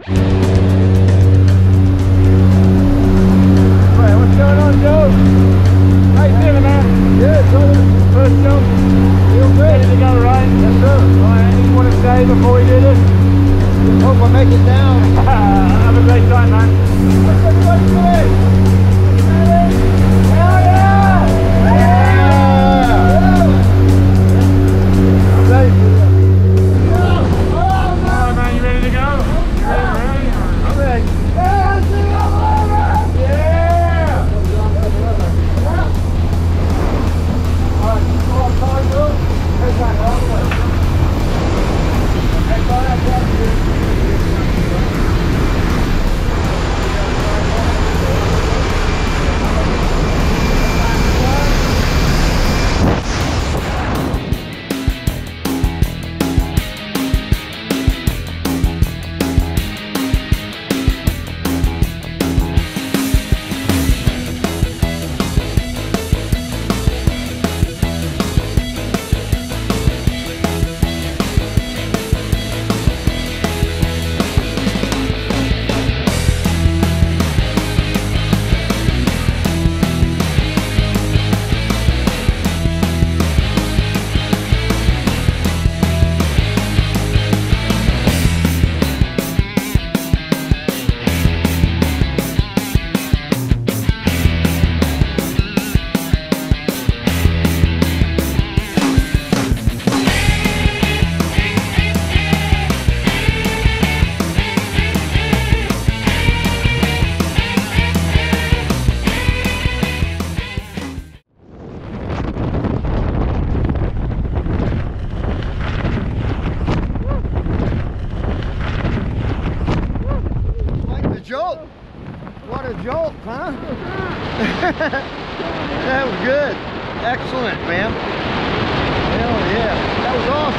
Right, what's going on, Joe? How you feeling, man? Good, brother. First jump? Feel good. Ready to go, right? Yes, sir. Alright, anything you want to say before we do this? Just hope I make it down. Have a great time, man. What's everybody doing? Hell yeah! Yeah! I'm ready for you. Alright, man, you ready to go? You ready? I'm ready. Jolt. What a jolt, huh? That was good. Excellent, man. Hell yeah. That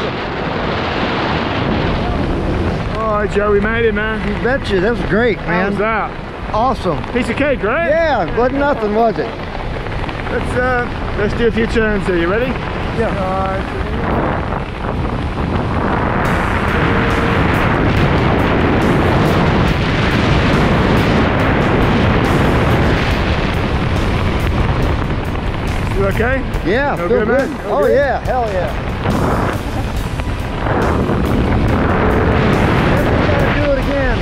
was awesome. All right, Joe, we made it, man. You betcha. That was great, man. How was that? Awesome. Piece of cake, right? Yeah, wasn't nothing, was it? Let's do a few turns here. You ready? Yeah. All right. You okay? Yeah, No feel good, good. man? Oh Okay. yeah, hell yeah. Gotta do it again.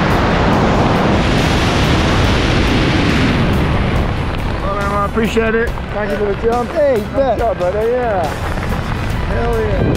Well, man, I appreciate it. Thank you for the jump. Hey, you bet. Good job, buddy. Yeah. Hell yeah.